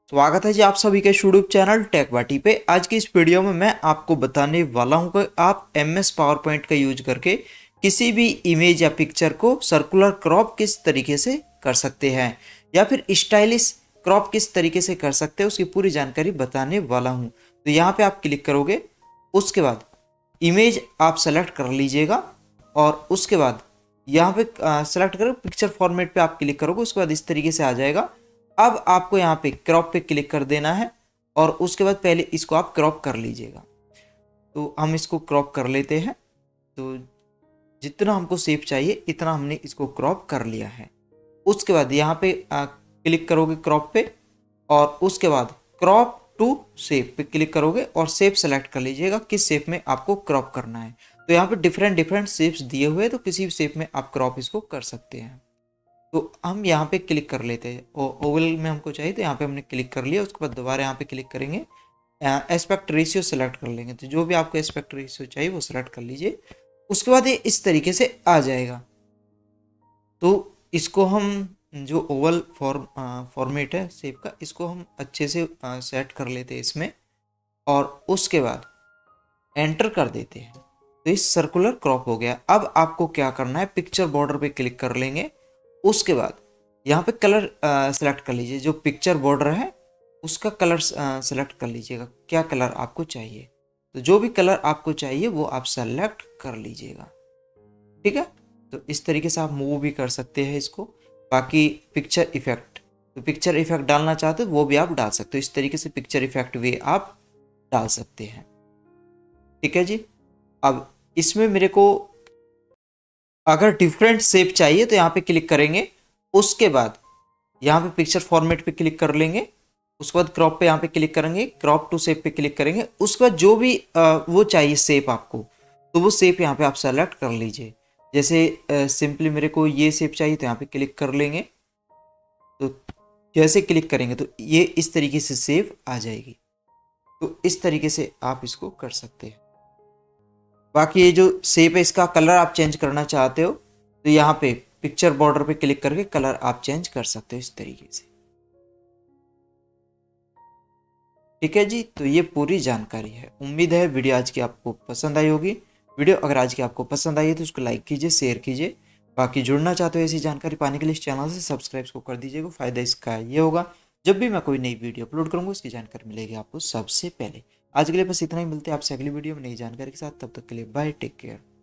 स्वागत है जी आप सभी के यूट्यूब चैनल टेकबाटी पे। आज की इस वीडियो में मैं आपको बताने वाला हूं कि आप एमएस पावर पॉइंट का यूज करके किसी भी इमेज या पिक्चर को सर्कुलर क्रॉप किस तरीके से कर सकते हैं या फिर स्टाइलिश क्रॉप किस तरीके से कर सकते हैं, उसकी पूरी जानकारी बताने वाला हूं। तो यहाँ पे आप क्लिक करोगे, उसके बाद इमेज आप सेलेक्ट कर लीजिएगा और उसके बाद यहाँ पे सेलेक्ट करो पिक्चर फॉर्मेट पे आप क्लिक करोगे, उसके बाद इस तरीके से आ जाएगा। अब आपको यहाँ पे क्रॉप पे क्लिक कर देना है और उसके बाद पहले इसको आप क्रॉप कर लीजिएगा। तो हम इसको क्रॉप कर लेते हैं। तो जितना हमको शेप चाहिए इतना हमने इसको क्रॉप कर लिया है। उसके बाद यहाँ पे क्लिक करोगे क्रॉप पे और उसके बाद क्रॉप टू शेप पे क्लिक करोगे और शेप सेलेक्ट कर लीजिएगा किस शेप में आपको क्रॉप करना है। तो यहाँ पे डिफरेंट डिफरेंट शेप्स दिए हुए हैं, तो किसी भी शेप में आप क्रॉप इसको कर सकते हैं। तो हम यहाँ पे क्लिक कर लेते हैं और ओवल में हमको चाहिए, तो यहाँ पे हमने क्लिक कर लिया। उसके बाद दोबारा यहाँ पे क्लिक करेंगे, एस्पेक्ट रेशियो सेलेक्ट कर लेंगे। तो जो भी आपको एस्पेक्ट रेशियो चाहिए वो सेलेक्ट कर लीजिए। उसके बाद ये इस तरीके से आ जाएगा। तो इसको हम जो ओवल फॉर्मेट है शेप का, इसको हम अच्छे से सेट कर लेते हैं इसमें और उसके बाद एंटर कर देते हैं। तो इस सर्कुलर क्रॉप हो गया। अब आपको क्या करना है, पिक्चर बॉर्डर पे क्लिक कर लेंगे। उसके बाद यहाँ पे कलर सेलेक्ट कर लीजिए, जो पिक्चर बॉर्डर है उसका कलर सेलेक्ट कर लीजिएगा, क्या कलर आपको चाहिए। तो जो भी कलर आपको चाहिए वो आप सेलेक्ट कर लीजिएगा, ठीक है। तो इस तरीके से आप मूव भी कर सकते हैं इसको। बाकी पिक्चर इफेक्ट, तो पिक्चर इफेक्ट डालना चाहते हो वो भी आप डाल सकते हो। इस तरीके से पिक्चर इफेक्ट भी आप डाल सकते हैं, ठीक है जी। अब इसमें मेरे को अगर डिफरेंट शेप चाहिए तो यहाँ पे क्लिक करेंगे। उसके बाद यहाँ पे पिक्चर फॉर्मेट पे क्लिक कर लेंगे। उसके बाद क्रॉप पे यहाँ पे क्लिक करेंगे, क्रॉप टू शेप पे क्लिक करेंगे। उसके बाद जो भी वो चाहिए शेप आपको, तो वो शेप यहाँ पे आप सेलेक्ट कर लीजिए। जैसे सिंपली मेरे को ये शेप चाहिए, तो यहाँ पे क्लिक कर लेंगे। तो जैसे क्लिक करेंगे तो ये इस तरीके से शेप आ जाएगी। तो इस तरीके से आप इसको कर सकते हैं। बाकी ये जो शेप है इसका कलर आप चेंज करना चाहते हो तो यहाँ पे पिक्चर बॉर्डर पे क्लिक करके कलर आप चेंज कर सकते हो इस तरीके से, ठीक है जी। तो ये पूरी जानकारी है। उम्मीद है वीडियो आज की आपको पसंद आई होगी। वीडियो अगर आज की आपको पसंद आई है तो उसको लाइक कीजिए, शेयर कीजिए। बाकी जुड़ना चाहते हो ऐसी जानकारी पाने के लिए इस चैनल से सब्सक्राइब को कर दीजिएगा। फायदा इसका ये होगा, जब भी मैं कोई नई वीडियो अपलोड करूँगा उसकी जानकारी मिलेगी आपको सबसे पहले। आज के लिए बस इतना ही, मिलते हैं आपसे अगली वीडियो में नई जानकारी के साथ। तब तक के लिए बाय, टेक केयर।